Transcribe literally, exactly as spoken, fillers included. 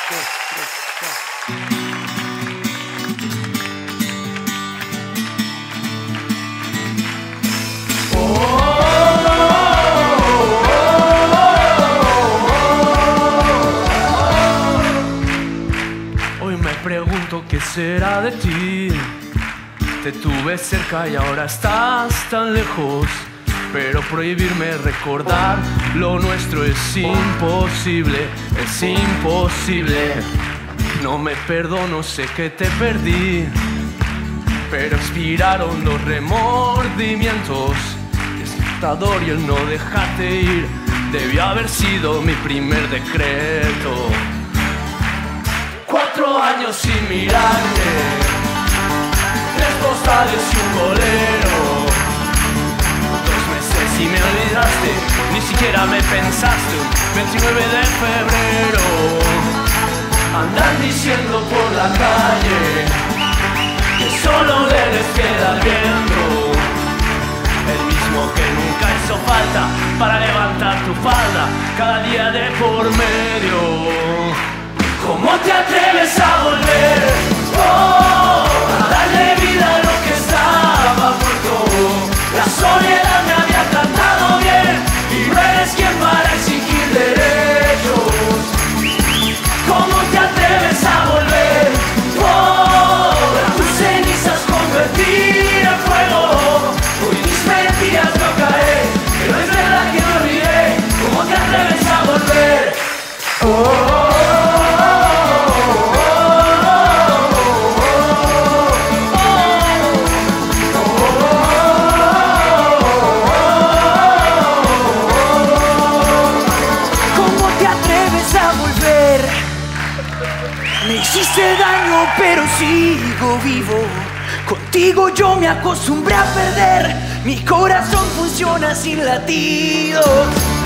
dos, tres, cuatro. Pregunto qué será de ti. Te tuve cerca y ahora estás tan lejos. Pero prohibirme recordar lo nuestro es imposible, es imposible. No me perdono, sé que te perdí, pero expiraron los remordimientos. Despertador y el no dejarte ir debió haber sido mi primer decreto. Cuatro años sin mirarte, tres postales y un bolero. Dos meses y me olvidaste, ni siquiera me pensaste. Un veintinueve de febrero, andan diciendo por la calle que solo le les queda el viento, el mismo que nunca hizo falta para levantar tu falda cada día de por medio. ¿Cómo te atreves a volver? Oh, a darle vida a lo que estaba muerto. La soledad me había tratado bien y no eres quien para exigir derechos. ¿Cómo te atreves a volver? Oh, a tus cenizas convertir en fuego. Hoy mis mentiras no caen, pero es verdad que me olvidé. ¿Cómo te atreves a volver? Oh. Me hiciste daño, pero sigo vivo. Contigo yo me acostumbré a perder. Mi corazón funciona sin latidos.